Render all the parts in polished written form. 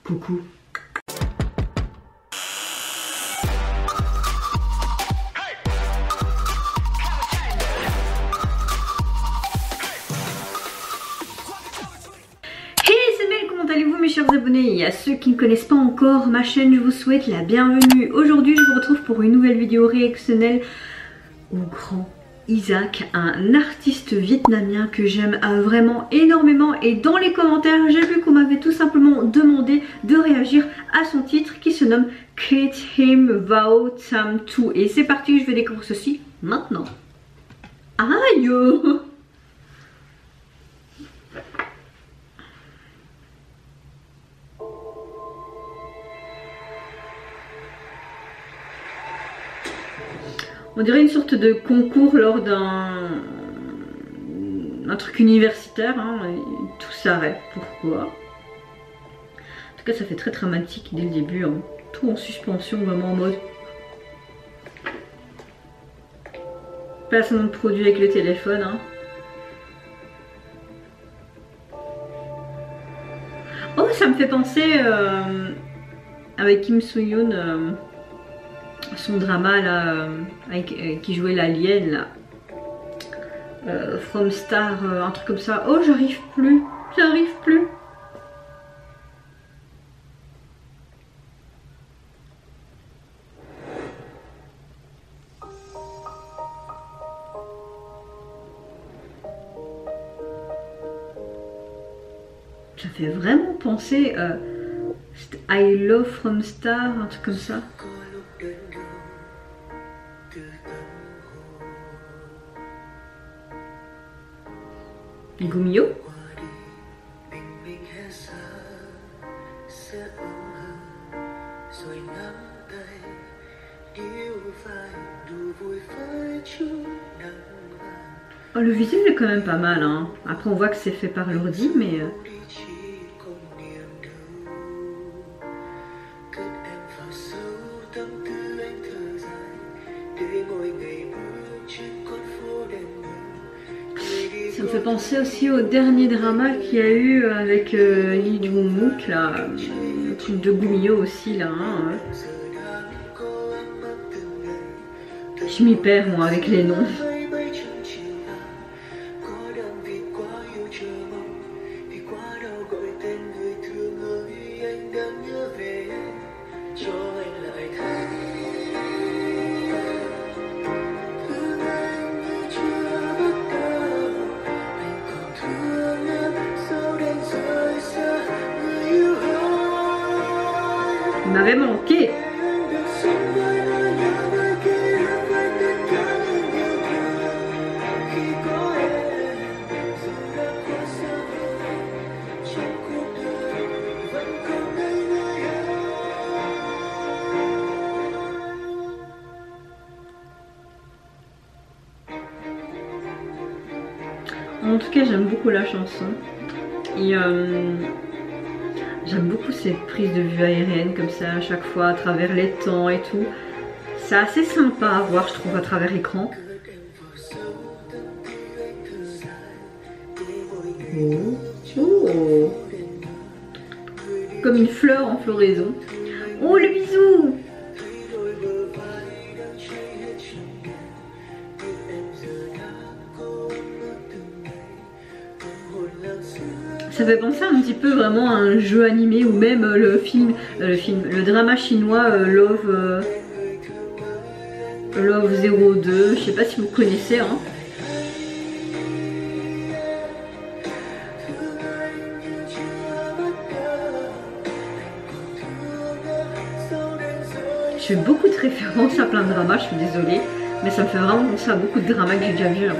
Coucou. Comment allez-vous mes chers abonnés? Et à ceux qui ne connaissent pas encore ma chaîne, je vous souhaite la bienvenue. Aujourd'hui je vous retrouve pour une nouvelle vidéo réactionnelle au grand Isaac, un artiste vietnamien que j'aime vraiment énormément. Et dans les commentaires j'ai vu qu'on m'avait tout simplement demandé de réagir à son titre qui se nomme Kit Him Vào Tham Tu. Et c'est parti, je vais découvrir ceci maintenant. Aïe. On dirait une sorte de concours lors d'un truc universitaire, hein, et tout s'arrête. Pourquoi? En tout cas, ça fait très dramatique dès le début, hein. Tout en suspension, vraiment en mode placement de produit avec le téléphone. Hein. Oh, ça me fait penser avec Kim Soo-hyun. Son drama là, qui jouait l'alien là, From Star, un truc comme ça. Oh, j'arrive plus. Ça fait vraiment penser I Love From Star, un truc comme ça. Gumio. Oh, le visuel est quand même pas mal, hein. Après on voit que c'est fait par l'ordi, mais ça me fait penser aussi au dernier drama qu'il y a eu avec Lee Jung-mook, là, le truc de Gumio aussi, là. Hein. Je m'y perds, moi, avec les noms. Il m'avait manqué. En tout cas, j'aime beaucoup la chanson. Et j'aime beaucoup cette prise de vue aérienne comme ça à chaque fois à travers les temps et tout. C'est assez sympa à voir, je trouve, à travers l'écran. Oh. Comme une fleur en floraison. Oh, le bisou! Ça fait penser un petit peu vraiment à un jeu animé ou même le drama chinois Love 02, je sais pas si vous connaissez. Hein. Je fais beaucoup de références à plein de dramas, je suis désolée, mais ça me fait vraiment penser à beaucoup de dramas que j'ai déjà vus. Hein.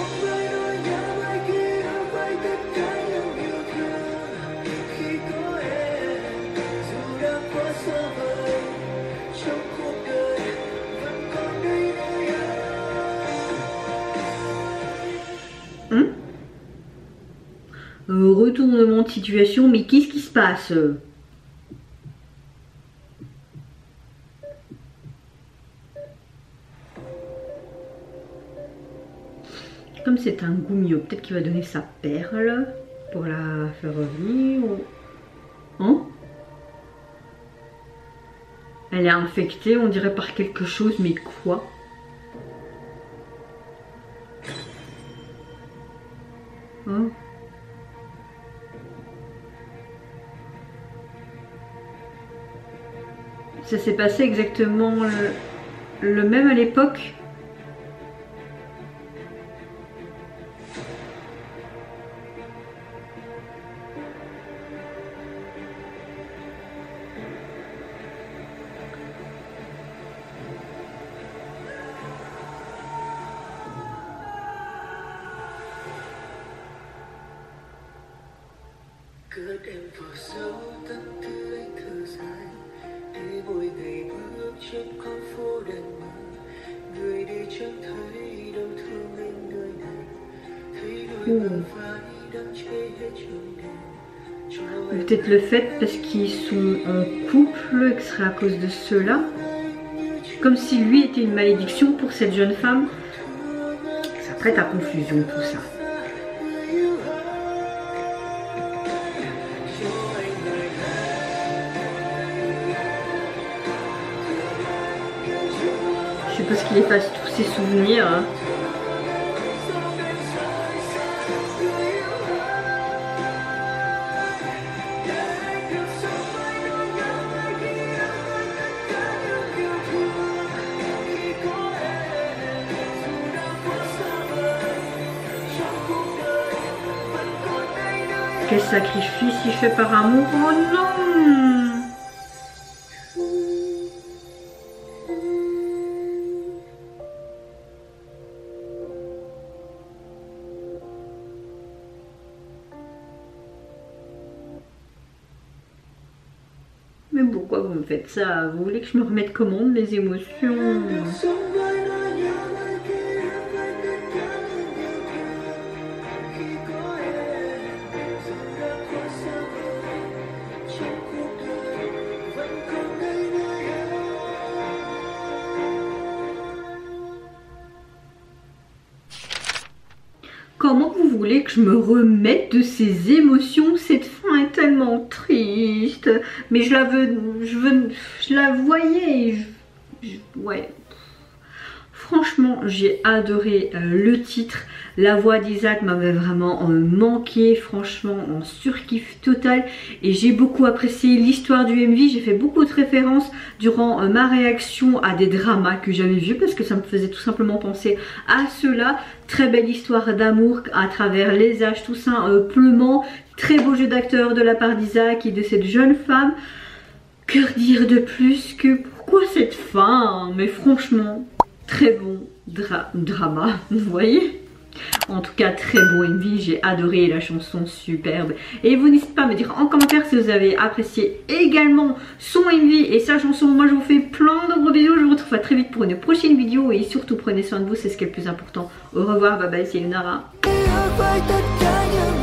Retournement de situation, mais qu'est-ce qui se passe? Comme c'est un Gumio, peut-être qu'il va donner sa perle pour la faire revenir. Ou... Hein? Elle est infectée, on dirait par quelque chose, mais quoi? Hein? Ça s'est passé exactement le même à l'époque. Peut-être le fait parce qu'ils sont en couple que ce serait à cause de cela. Comme si lui était une malédiction pour cette jeune femme. Ça prête à confusion tout ça. Je suppose qu'il efface tous ses souvenirs. Hein. Quel sacrifice il fait par amour. Oh non! Mais pourquoi vous me faites ça? Vous voulez que je me remette comment de mes émotions? Comment vous voulez que je me remette de ces émotions? Cette fin est tellement triste. Mais je la voyais. Ouais. Franchement, j'ai adoré le titre. La voix d'Isaac m'avait vraiment manqué, franchement, en surkiff total. Et j'ai beaucoup apprécié l'histoire du MV. J'ai fait beaucoup de références durant ma réaction à des dramas que j'avais vus parce que ça me faisait tout simplement penser à cela. Très belle histoire d'amour à travers les âges, tout simplement. Très beau jeu d'acteur de la part d'Isaac et de cette jeune femme. Que dire de plus que pourquoi cette fin? Mais franchement, très bon drama, vous voyez? En tout cas, très beau MV, j'ai adoré la chanson, superbe. Et vous n'hésitez pas à me dire en commentaire si vous avez apprécié également son MV et sa chanson. Moi, je vous fais plein de gros bisous, je vous retrouve très vite pour une prochaine vidéo. Et surtout, prenez soin de vous, c'est ce qui est le plus important. Au revoir, bye bye, c'est Lunara.